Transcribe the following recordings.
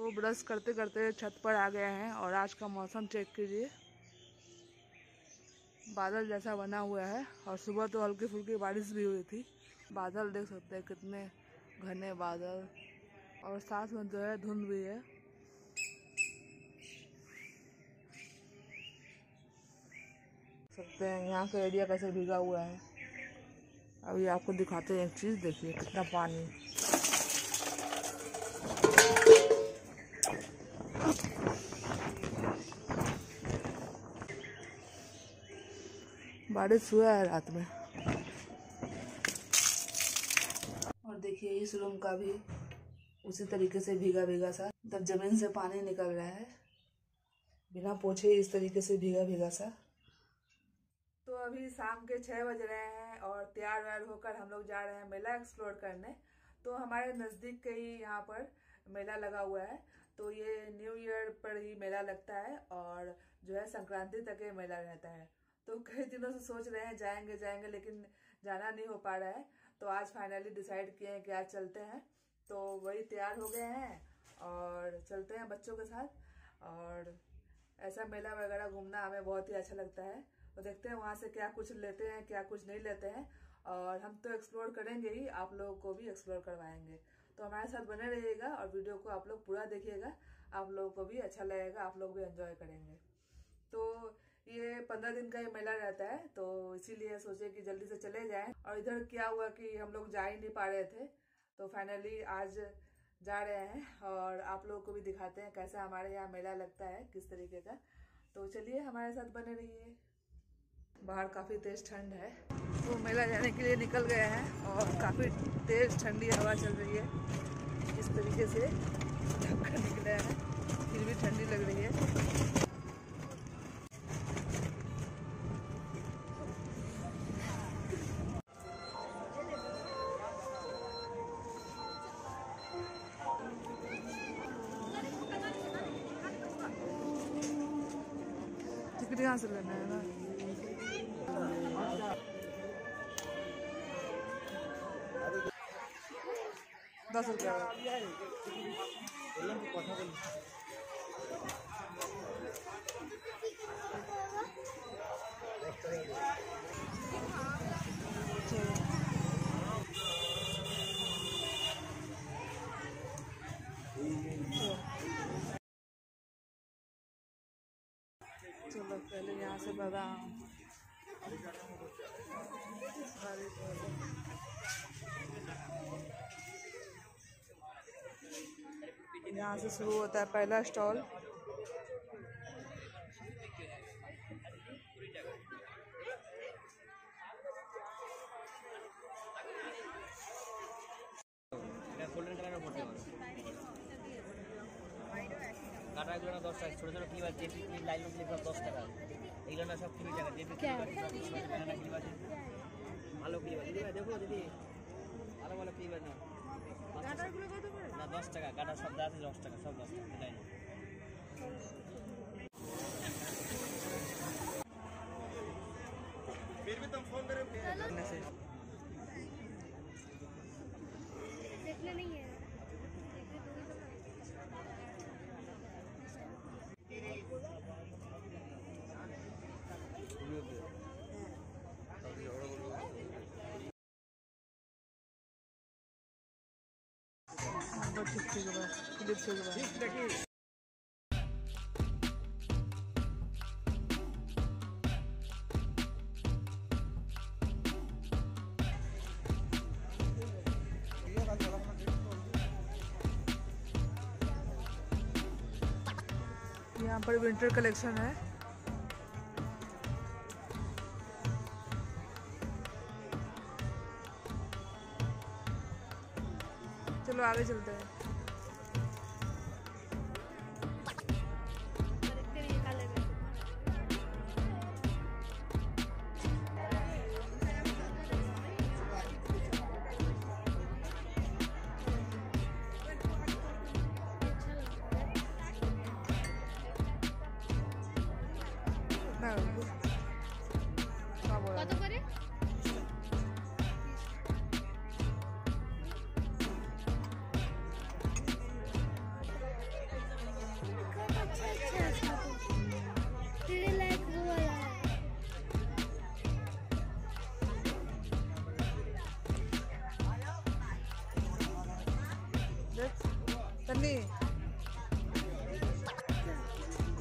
तो ब्रश करते करते छत पर आ गए हैं और आज का मौसम चेक कीजिए, बादल जैसा बना हुआ है और सुबह तो हल्की फुल्की बारिश भी हुई थी। बादल देख सकते हैं कितने घने बादल और साथ में जो है धुंध भी है। सकते हैं यहाँ का एरिया कैसे भीगा हुआ है। अभी आपको दिखाते हैं एक चीज़, देखिए कितना पानी। बारिश हुआ है रात में। और देखिए इस रूम का भी उसी तरीके से भीगा भीगा सा, मतलब जमीन से पानी निकल रहा है बिना पोछे, इस तरीके से भीगा भीगा सा। तो अभी शाम के 6 बज रहे हैं और तैयार व्यार होकर हम लोग जा रहे हैं मेला एक्सप्लोर करने। तो हमारे नज़दीक के ही यहाँ पर मेला लगा हुआ है। तो ये न्यू ईयर पर ही मेला लगता है और जो है संक्रांति तक ये मेला रहता है। तो कई दिनों से सोच रहे हैं जाएंगे जाएंगे, लेकिन जाना नहीं हो पा रहा है। तो आज फाइनली डिसाइड किए हैं कि आज चलते हैं। तो वही तैयार हो गए हैं और चलते हैं बच्चों के साथ। और ऐसा मेला वगैरह घूमना हमें बहुत ही अच्छा लगता है। तो देखते हैं वहाँ से क्या कुछ लेते हैं, क्या कुछ नहीं लेते हैं। और हम तो एक्सप्लोर करेंगे ही, आप लोगों को भी एक्सप्लोर करवाएंगे। तो हमारे साथ बने रहिएगा और वीडियो को आप लोग पूरा देखिएगा, आप लोगों को भी अच्छा लगेगा, आप लोग भी एंजॉय करेंगे। तो ये 15 दिन का ही मेला रहता है, तो इसीलिए सोचे कि जल्दी से चले जाएं। और इधर क्या हुआ कि हम लोग जा ही नहीं पा रहे थे, तो फाइनली आज जा रहे हैं और आप लोगों को भी दिखाते हैं कैसा हमारे यहाँ मेला लगता है, किस तरीके का। तो चलिए हमारे साथ बने रहिए। बाहर काफ़ी तेज़ ठंड है, तो मेला जाने के लिए निकल गए हैं और काफ़ी तेज़ ठंडी हवा चल रही है। इस तरीके से ढककर निकले हैं, फिर भी ठंडी लग रही है। टिकट यहाँ से लेना है ना। ₹10 चलो पहले यहाँ से बादाम, यहाँ से शुरू होता है पहला स्टॉल। কাটা এগুলো না 10 টাকা, ছোট ছোট ক্লিপ আছে, জেপি ক্লিপ, লাইলন ক্লিপ 10 টাকা। এগুলো না সব 20 টাকা। জেপি ক্লিপ আছে, ব্যানানা ক্লিপ আছে, ভালো ক্লিপ আছে। দিদি দেখো দিদি, ভালো ভালো ক্লিপ আছে। কাটাগুলো কত করে? না 10 টাকা, কাটা সব দাম 10 টাকা, সব 10 টাকা। তাই না? फिर भी तुम फोन करे देखना नहीं है। यहाँ पर विंटर कलेक्शन है। चलो आगे चलते हैं। কত করে?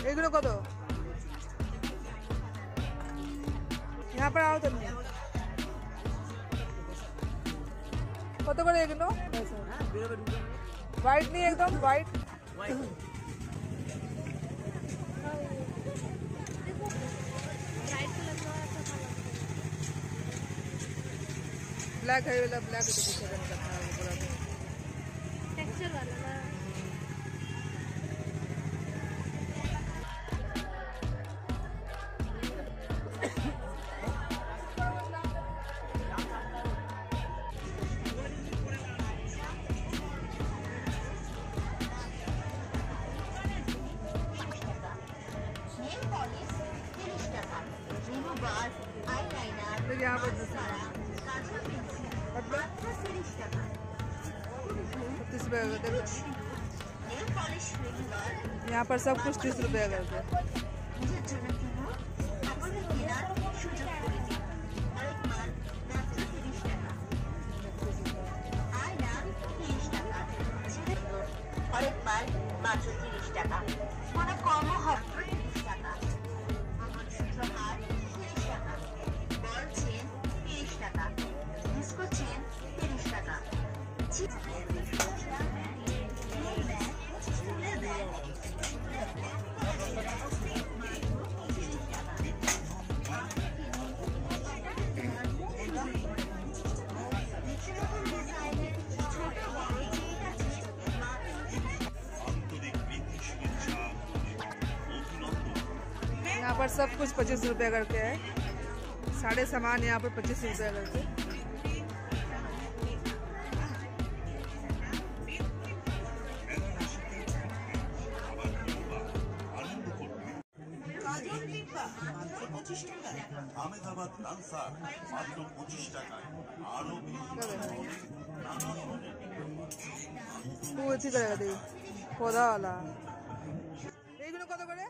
এগুলো কত? यहाँ पर आओ तुम। কত করে এগুলো? व्हाइट नहीं एकदम व्हाइट। ब्लैक है वाला ब्लैक तो कुछ नहीं करना है पूरा टेक्सचर वाला ना। यहाँ पर 30 रुपये का देखो। यहाँ पर सब कुछ 30 रुपये करके। মাত্র 30 টাকা। কোনো কম হবে 30 টাকা। সূত্রহার 30 টাকা। বল চেন 30 টাকা। ডিস্কো চেন 30 টাকা। यहाँ पर सब कुछ 25 रुपये करके है। सारे सामान यहाँ पर 25 रुपये करके। আহমেদাবাদ লালসার মাত্র 25 টাকায় আরো वो अच्छी करेगा देखो पौधा वाला। এইগুলো কত করে?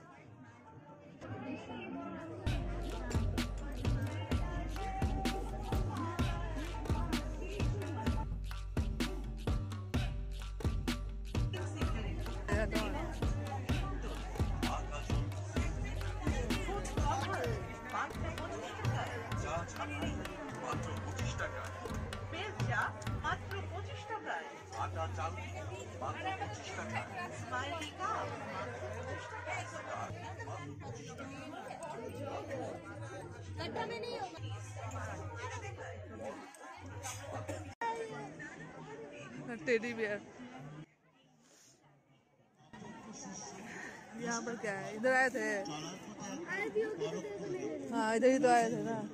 মাত্র 25 টাকায় বেলচা মাত্র 25 টাকায়। আটা চাল মাত্র 25 টাকায় স্মাইলি কাপ মাত্র 25 টাকায়। गड्ढा में नहीं होगा। Teddy bear. यहाँ पर क्या है? इधर आए थे। हाँ इधर ही तो आए थे ना।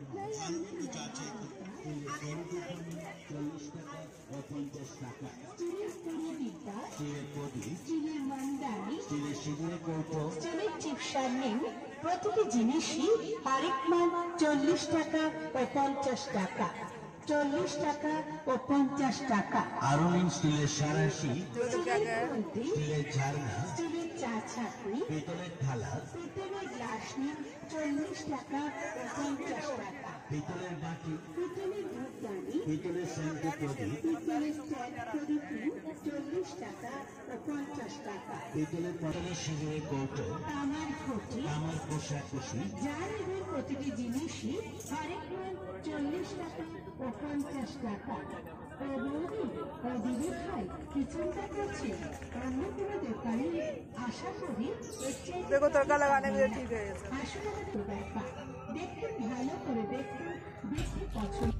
প্রতিটি জিনিসই আরেক মান 40 টাকা ও 50 টাকা। 40 টাকা ও 50 টাকা। আরোনিন স্টিলের সারাশি, क्या क्या है? স্টিলের ঝারনা, স্টিলের চা ছাঁকনি, পিতলের থালা, পিতলের গ্লাস নিন 40 টাকা ও 50 টাকা। পিতলের বাটি, পিতলের ধূপদানি, পিতলের সেন্টু প্রদীপ, পিতলের স্ট্যান্ড প্রদীপ নিন 40 টাকা ও 50 টাকা। পিতলের পটলের সিঁদুরের কৌটো, তামার ঘটি, আমার কোষাকুষি, যার এদের প্রতিটি জিনিসই হরেক মান 40 টাকা ও 50 টাকা। ও বৌদি ও দিদি ভাই কি চিন্তা করছেন? অন্য কোনো দোকানে আশা করি এর চাইতে देखो तड़का लगाने के लिए ठीक है ये सब। আসলে তো ব্যাপার দেখুন, ভালো করে দেখুন, দেখে পছন্দ।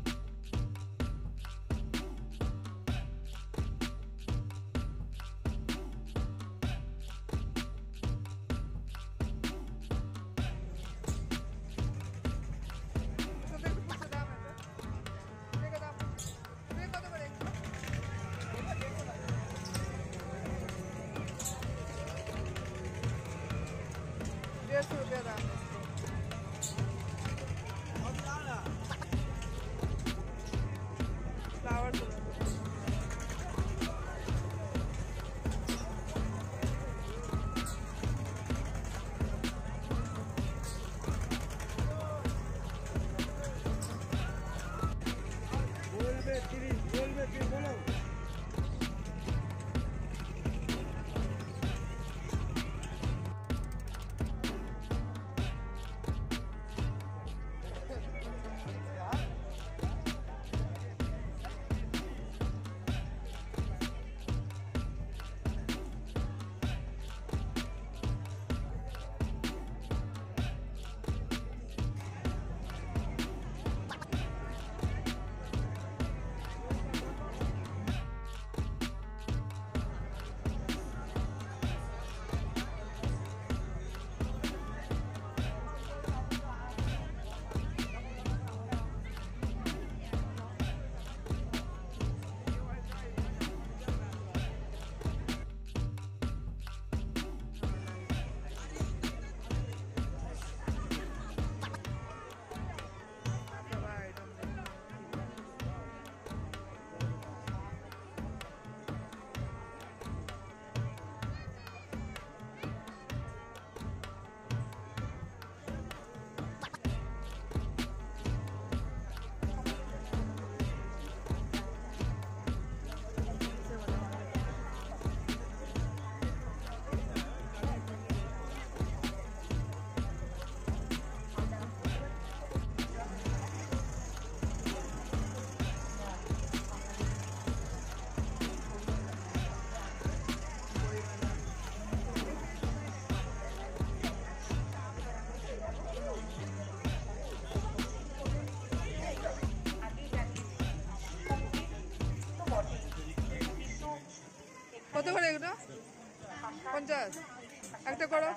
করে এগুলো? 50 একটা করো।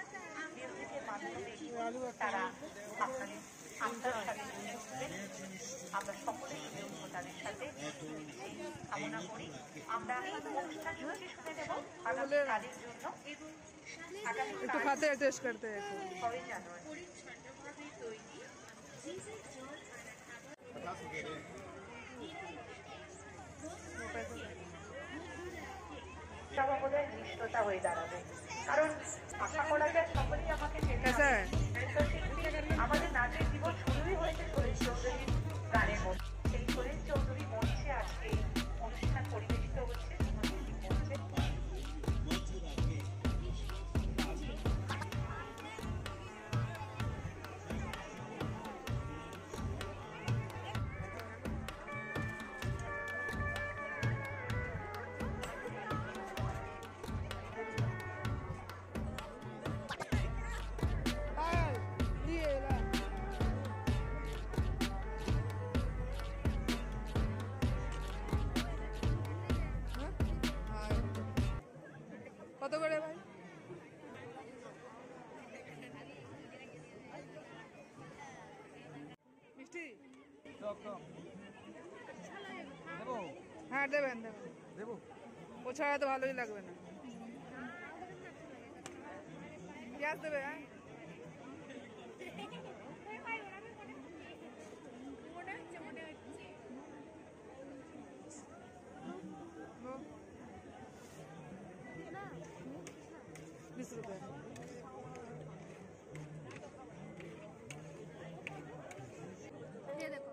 তারা আপনাদের আত্মার সাথে আমরা সকলে জুড়ে উঠবো তাদের সাথে কামনা করি। আমরা অনুষ্ঠান সূচি শুনে নেব আগামী কাজের জন্য। একটু খাতে টেস্ট করতে 6 জানুয়ারি বোধহয় নিষ্ঠতা হয়ে দাঁড়াবে, কারণ আশা করা যায় সকলেই আমাকে আমাদের নাচের জীবন শুরুই হয়েছে সুরেশ চৌধুরীর গানের মধ্যে। সেই সুরেশ চৌধুরী মঞ্চে আজকে অনুষ্ঠান পরিবেশিত হচ্ছে। কত করে ভাই? মিষ্টি হ্যাঁ দেবেন দেবো। ও ছাড়া তো ভালোই লাগবে না। পেঁয়াজ দেবে? হ্যাঁ ₹20 ये देखो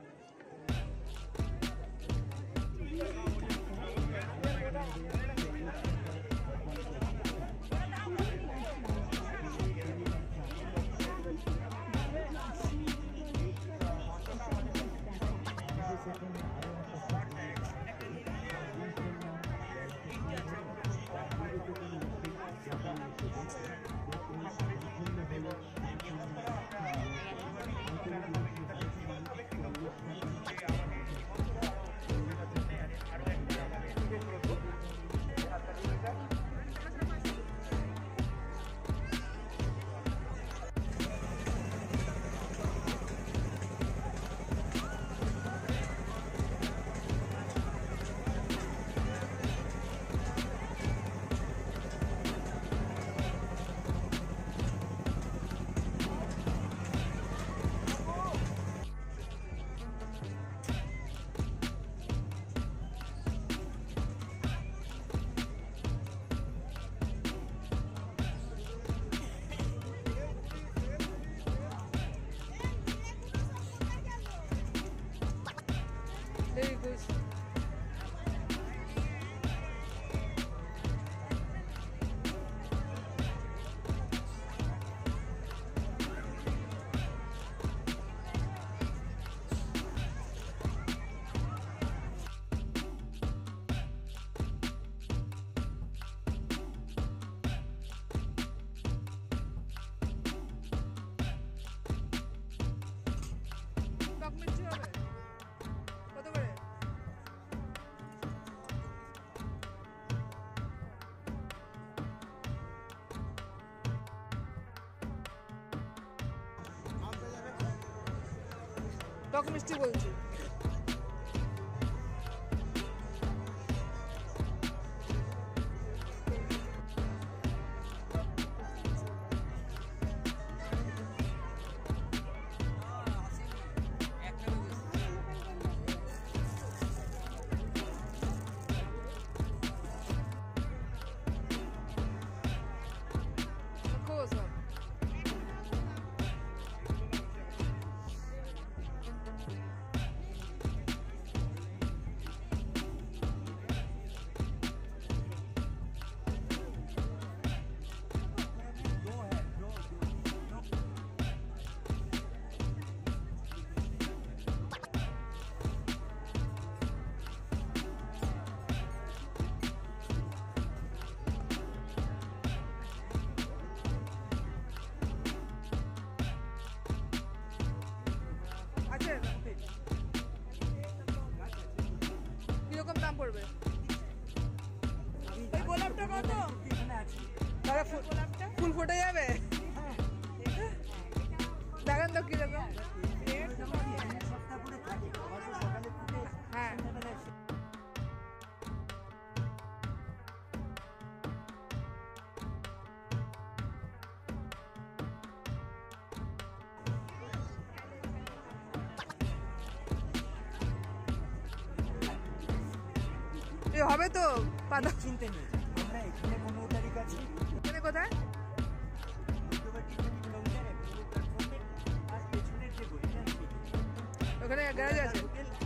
Very good. টক মিষ্টি হবে কত করে? টক মিষ্টি বলছি। ফুল ফুটে যাবে। দেখেন তো কিরকম। হ্যাঁ হবে তো পাতা চিনতে নেই আমরা এখানে 15 তারিখ আছি। এখানে কোথায়? ওখানে গ্যারেজ আছে।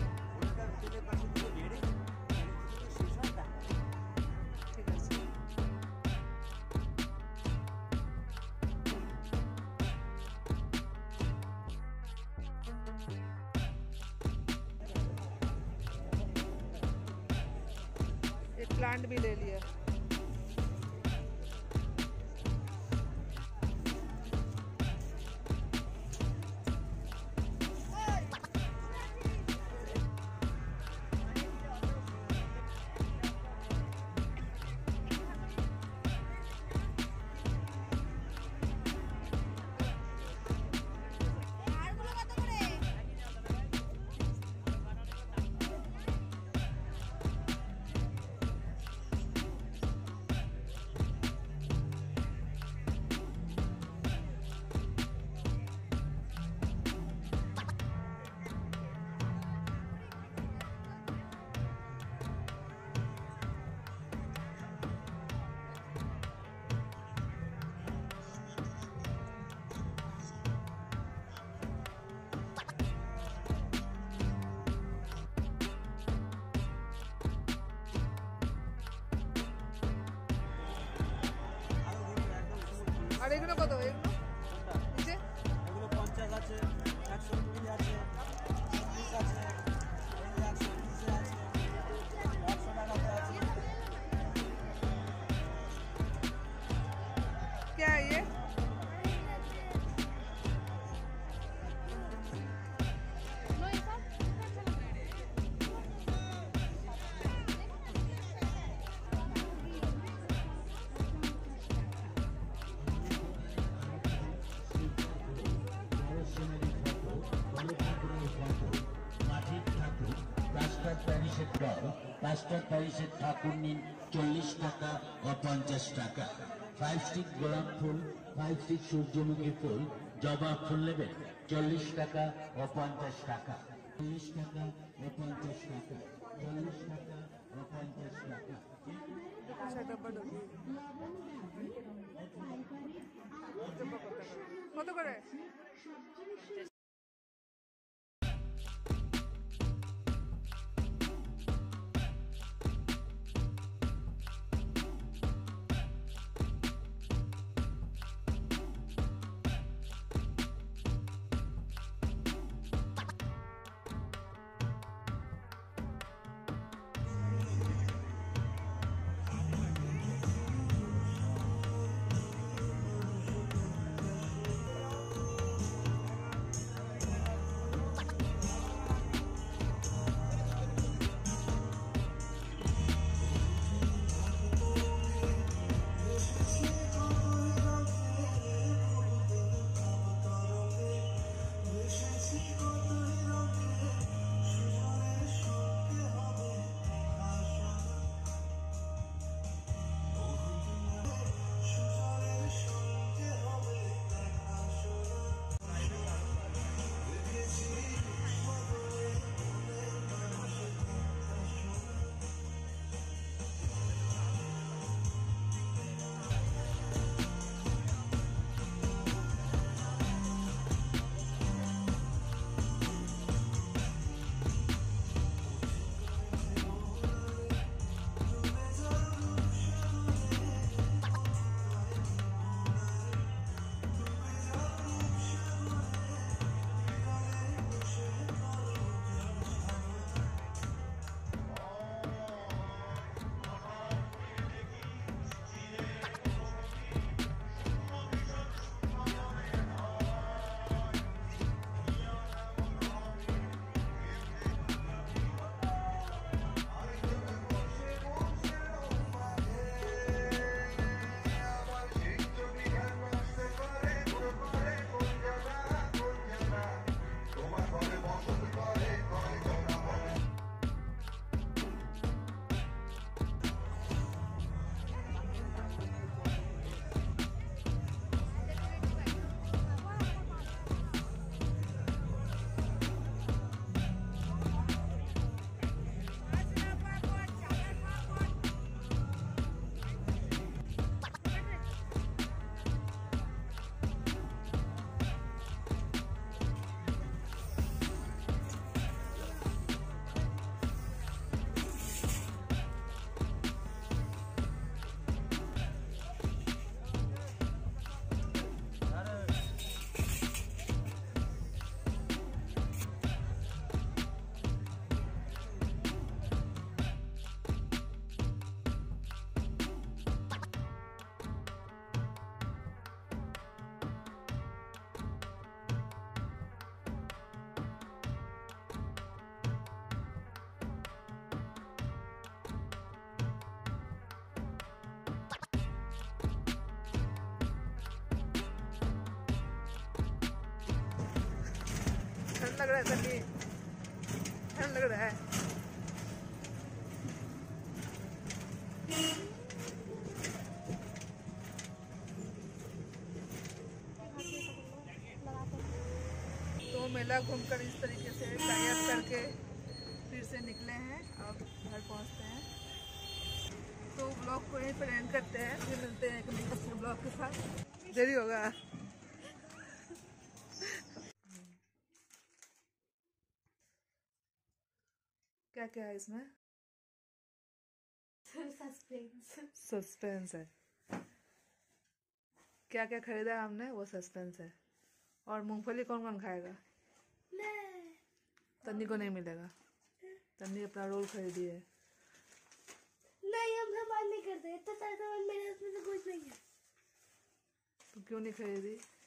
ঠিক আছে। एक प्लांट भी ले लिया। আর এগুলো কত? এগুলো নিচে এগুলো 50 আছে, 120 আছে, 30 আছে, 120 আছে, 100 টাকাতে আছে। क्या है ये? প্লাস্টার প্যারিসের ঠাকুর নিন 40 টাকা ও 50 টাকা। 5 স্টিক গোলাপ ফুল, 5 স্টিক সূর্যমুখী ফুল, জবা ফুল নেবেন 40 টাকা ও 50 টাকা। 40 টাকা ও 50 টাকা, 40 টাকা ও 50 টাকা। কত করে? ठंड लग रहा है तन्नी, ठंड लग रहा है। तो मेला घूमकर इस तरीके से टाइप करके फिर से निकले हैं, अब घर पहुंचते हैं। तो ब्लॉग को यहीं पर एंड करते हैं, फिर मिलते हैं एक नए ब्लॉग के साथ। देरी होगा। क्या क्या है इसमें? सस्पेंस है। क्या क्या खरीदा है हमने वो सस्पेंस है। और मूंगफली कौन कौन खाएगा? तन्नी को नहीं मिलेगा, तन्नी अपना रोल खरीदी है। नहीं, हम सामान नहीं करते, इतना सारा सामान मेरे उसमें से कुछ नहीं है। तो क्यों नहीं खरीदी?